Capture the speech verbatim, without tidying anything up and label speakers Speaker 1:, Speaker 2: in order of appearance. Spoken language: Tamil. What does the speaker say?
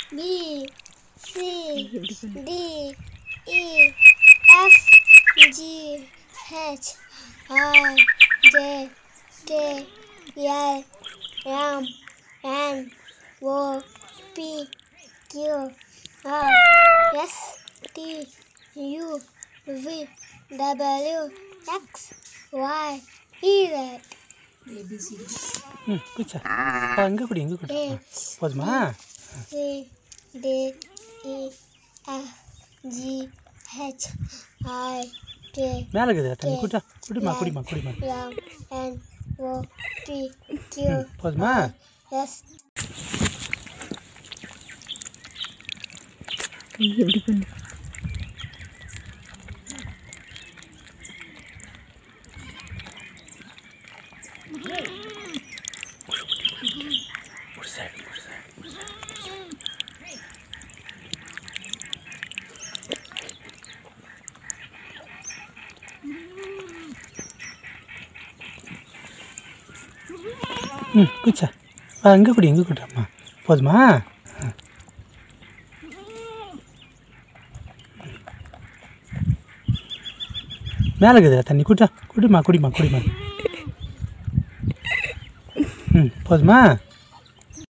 Speaker 1: B C D E F G H I J K L M N O P Q R S T U V W X Y Z.
Speaker 2: ம் குச்சா அங்கே குடி இங்கே குடி போதுமா
Speaker 1: C D E F G H I J
Speaker 2: மேலே இருக்குது தண்ணி குட்டா குடிமா குடிமா குடிமா
Speaker 1: M N O P Q
Speaker 2: போதுமா
Speaker 1: S.
Speaker 3: எப்படி பண்ணு
Speaker 2: ம் குச்சா அங்கே குடி இங்கே குடிம்மா போதுமா மேலே இருக்குது தண்ணி குட்டா குடிமா குடிமா குடிமா ம் போதுமா